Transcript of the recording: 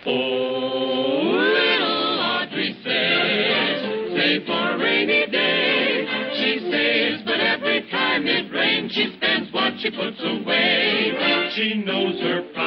Oh, little Audrey saves, save for a rainy day. She saves, but every time it rains, she spends what she puts away. She knows her